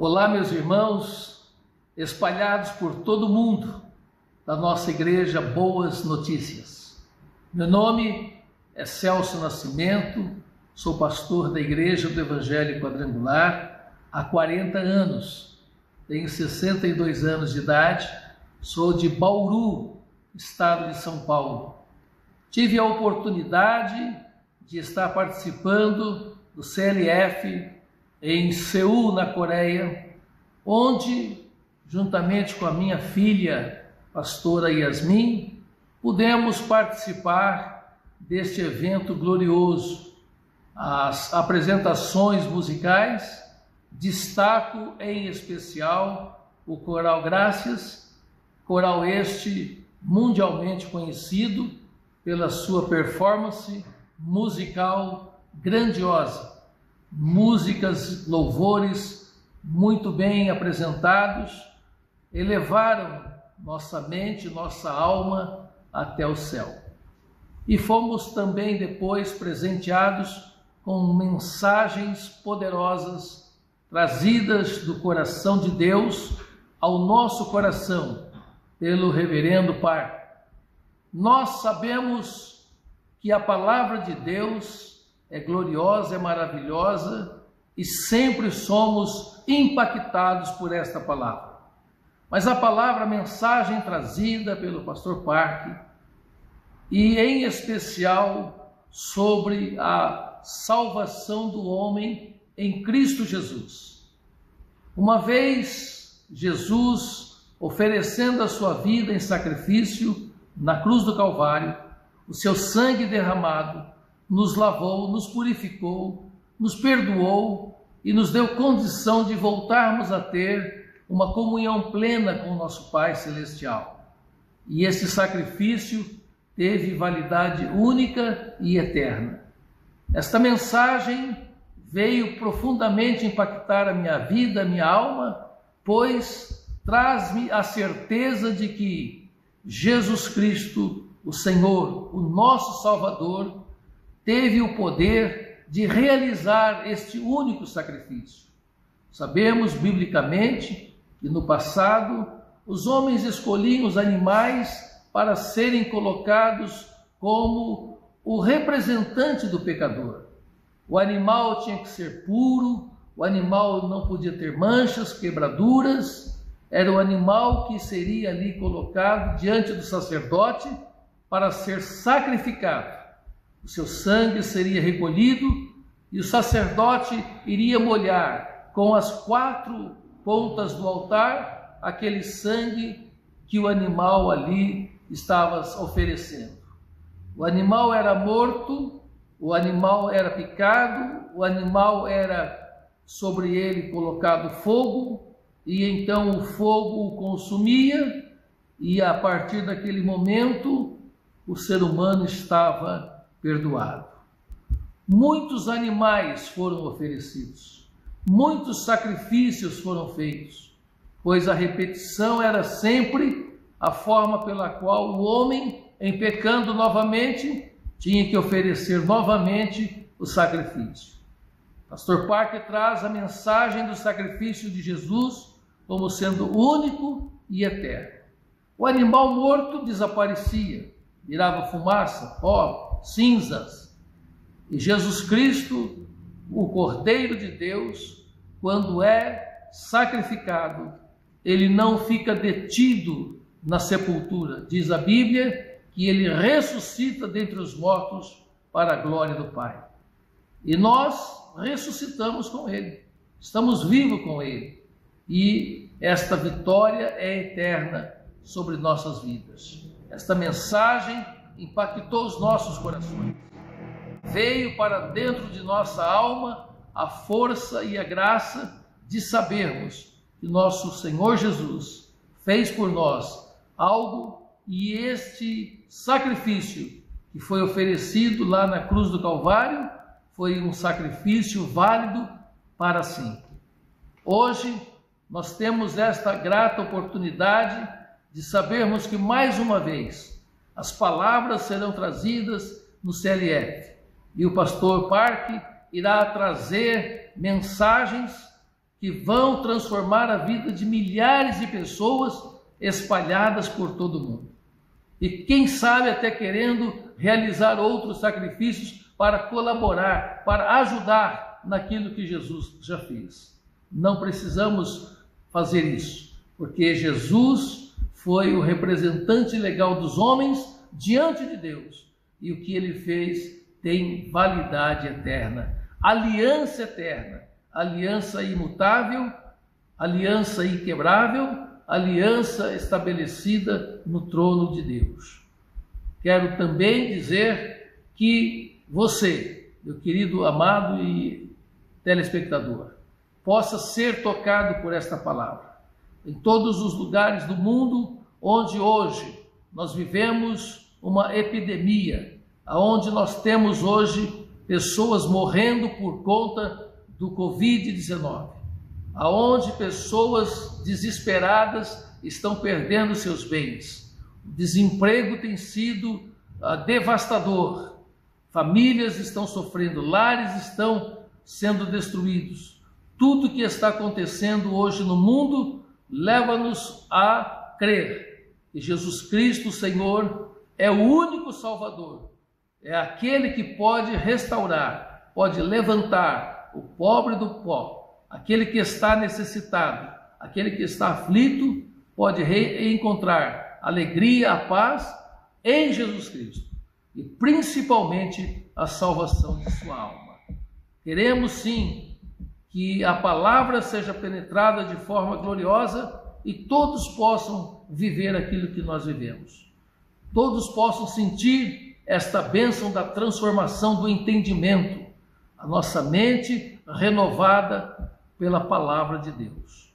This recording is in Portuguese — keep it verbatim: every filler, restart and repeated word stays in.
Olá, meus irmãos, espalhados por todo o mundo da nossa igreja Boas Notícias. Meu nome é Celso Nascimento, sou pastor da Igreja do Evangelho Quadrangular há quarenta anos, tenho sessenta e dois anos de idade, sou de Bauru, estado de São Paulo. Tive a oportunidade de estar participando do C L F em Seul, na Coreia, onde, juntamente com a minha filha, pastora Yasmin, pudemos participar deste evento glorioso. As apresentações musicais, destaco em especial o Coral Graças, coral este mundialmente conhecido pela sua performance musical grandiosa. Músicas, louvores muito bem apresentados, elevaram nossa mente, nossa alma até o céu. E fomos também depois presenteados com mensagens poderosas, trazidas do coração de Deus ao nosso coração, pelo reverendo Park. Nós sabemos que a palavra de Deus é gloriosa, é maravilhosa e sempre somos impactados por esta palavra. Mas a palavra, a mensagem trazida pelo pastor Park, e em especial sobre a salvação do homem em Cristo Jesus. Uma vez Jesus oferecendo a sua vida em sacrifício na cruz do Calvário, o seu sangue derramado nos lavou, nos purificou, nos perdoou e nos deu condição de voltarmos a ter uma comunhão plena com o nosso Pai Celestial. E esse sacrifício teve validade única e eterna. Esta mensagem veio profundamente impactar a minha vida, a minha alma, pois traz-me a certeza de que Jesus Cristo, o Senhor, o nosso Salvador, teve o poder de realizar este único sacrifício. Sabemos biblicamente que no passado os homens escolhiam os animais para serem colocados como o representante do pecador. O animal tinha que ser puro, o animal não podia ter manchas, quebraduras, era o animal que seria ali colocado diante do sacerdote para ser sacrificado. O seu sangue seria recolhido e o sacerdote iria molhar com as quatro pontas do altar aquele sangue que o animal ali estava oferecendo. O animal era morto, o animal era picado, o animal era sobre ele colocado fogo, e então o fogo o consumia, e a partir daquele momento o ser humano estava perdoado. Muitos animais foram oferecidos, muitos sacrifícios foram feitos, pois a repetição era sempre a forma pela qual o homem, em pecando novamente, tinha que oferecer novamente o sacrifício. Pastor Park traz a mensagem do sacrifício de Jesus como sendo único e eterno. O animal morto desaparecia, virava fumaça, pó, cinzas. E Jesus Cristo, o Cordeiro de Deus, quando é sacrificado, ele não fica detido na sepultura. Diz a Bíblia que ele ressuscita dentre os mortos para a glória do Pai. E nós ressuscitamos com ele, estamos vivos com ele. E esta vitória é eterna sobre nossas vidas. Esta mensagem impactou os nossos corações. Veio para dentro de nossa alma a força e a graça de sabermos que nosso Senhor Jesus fez por nós algo, e este sacrifício que foi oferecido lá na cruz do Calvário foi um sacrifício válido para sempre. Hoje nós temos esta grata oportunidade de sabermos que mais uma vez as palavras serão trazidas no C L F e o pastor Park irá trazer mensagens que vão transformar a vida de milhares de pessoas espalhadas por todo o mundo. E quem sabe até querendo realizar outros sacrifícios para colaborar, para ajudar naquilo que Jesus já fez. Não precisamos fazer isso, porque Jesus foi o representante legal dos homens diante de Deus. E o que ele fez tem validade eterna, aliança eterna, aliança imutável, aliança inquebrável, aliança estabelecida no trono de Deus. Quero também dizer que você, meu querido amado e telespectador, possa ser tocado por esta palavra. Em todos os lugares do mundo onde hoje nós vivemos uma epidemia, onde nós temos hoje pessoas morrendo por conta do covid dezenove, aonde pessoas desesperadas estão perdendo seus bens. O desemprego tem sido uh, devastador. Famílias estão sofrendo, lares estão sendo destruídos. Tudo que está acontecendo hoje no mundo leva-nos a crer que Jesus Cristo, o Senhor, é o único Salvador. É aquele que pode restaurar, pode levantar o pobre do pó, aquele que está necessitado, aquele que está aflito, pode reencontrar alegria, a paz em Jesus Cristo e principalmente a salvação de sua alma. Queremos sim que a palavra seja penetrada de forma gloriosa e todos possam viver aquilo que nós vivemos. Todos possam sentir esta bênção da transformação do entendimento, a nossa mente renovada pela palavra de Deus.